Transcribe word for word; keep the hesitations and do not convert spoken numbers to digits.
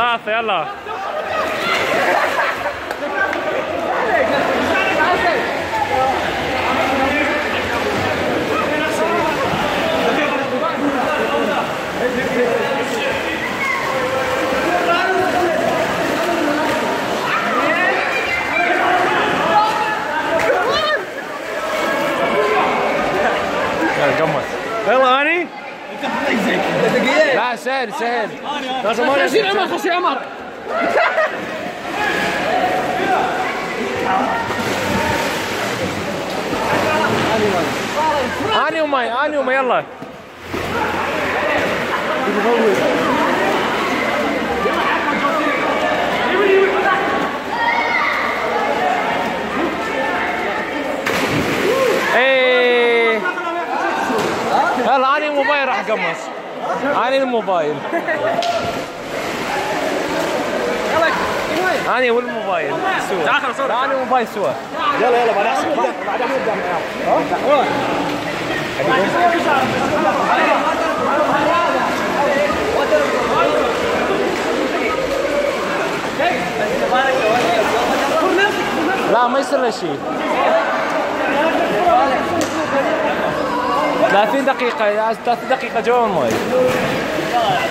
ثلاثة يلا. يلا قمص. يلا هاني. لا سهل سهل. خشي عمر خشي عمر. هاني وماي هاني وماي يلا. ايه يلا اني الموبايل راح قمص. اني الموبايل. اني والموبايل سوا. اني والموبايل سوا. يلا يلا بعد احسن بعد احسن لا ما يصير له شيء. ثلاثين دقيقة ثلاثين دقيقة جوا الماي.